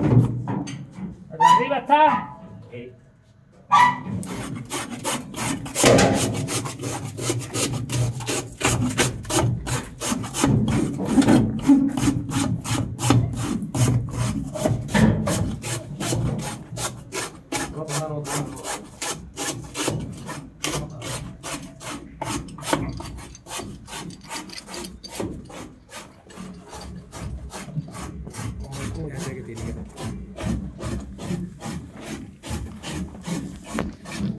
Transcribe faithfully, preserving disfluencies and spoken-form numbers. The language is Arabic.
¿Allá arriba está? Sí. Vamos a poner otro.